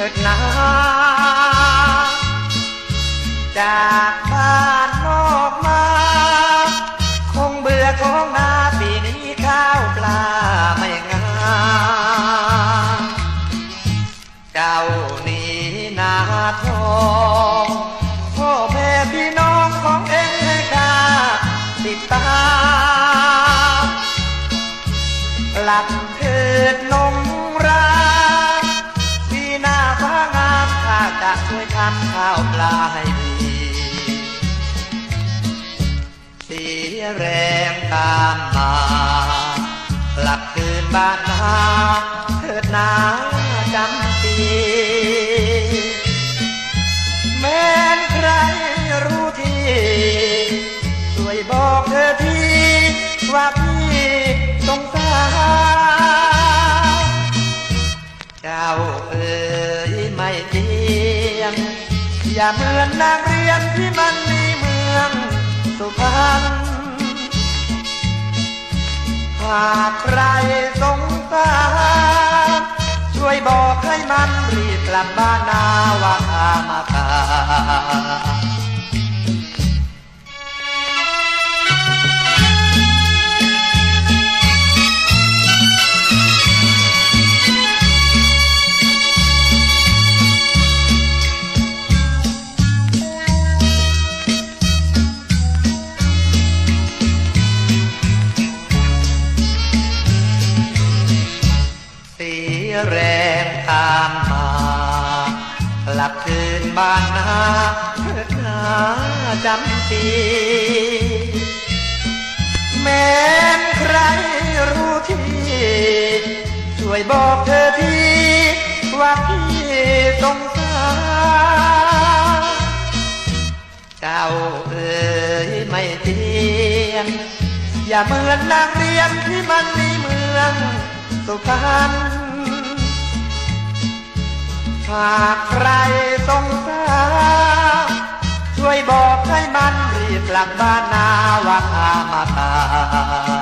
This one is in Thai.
ถิดนาจากบ้านนอกมาคงเบื่อของนาปีนี้ข้าวปลาไม่งามเจ้านี้นาทองพ่อแม่พี่น้องของเอ็งให้ข้าติดตามหลับเถิดนมราปีหน้าฟ้างามข้าจะช่วยทำข้าวปลาให้ดีเสียแรงตามมาหลับคืนบ้านนาเถิดนาจำปีแม้นใครรู้ที่ช่วยบอกเธอทีว่าพี่สงสารเจ้าเอ๋ยไม่เทียมอย่าเหมือนนางเรียนที่มันในเมืองสุพรรณหากใครสงสารช่วยบอกให้มันรีบกลับบ้านนาว่าข้ามาตาแรงตามมาหลับคืนบ้านนาเถิดนาจำปีแม้นใครรู้ที่ช่วยบอกเธอทีว่าพี่สงสารเจ้าเอ๋ยไม่เทียมอย่าเหมือนนางเรียนที่มันในเมืองสุพรรณหากใครสงสารช่วยบอกให้มันรีบกลับบ้านนาว่าข้ามาตา